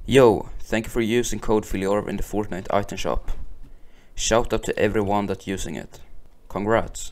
Yo, thank you for using code Filiorb in the Fortnite item shop. Shout out to everyone that's using it. Congrats.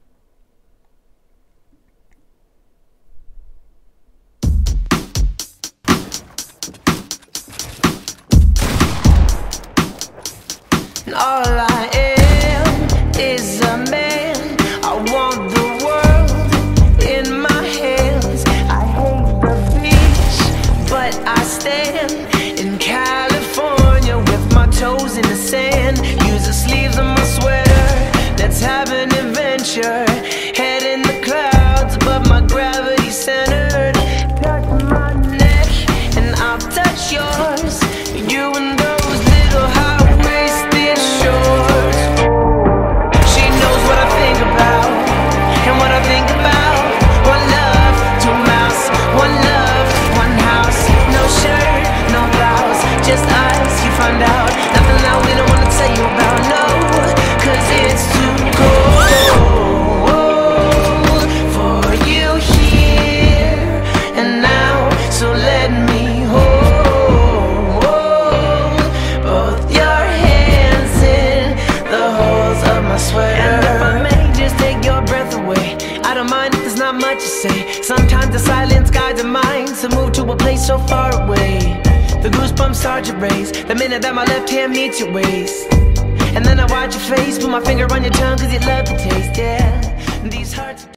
All I am is a man. I want the world in my hands. I hate the beach, but I stand in California with my toes in the sand. Use the sleeves of my sweater. Let's have an adventure. Head in the clouds, but my gravity's centered. Touch my neck and I'll touch yours. You and those little high-waisted shorts. She knows what I think about, and what I think about. One love, two mouths. One love, one house. No shirt, no blouse, just us, you find out. Nothing that we don't wanna tell you about, no, 'cause it's too cold for you here and now. So let me hold both your hands in the holes of my sweater. And if I may just take your breath away, I don't mind if there's not much to say. Sometimes the silence guides the mind to move to a place so far away. The goosebumps start to raise the minute that my left hand meets your waist. And then I watch your face, put my finger on your tongue 'cause you love the taste, yeah. These hearts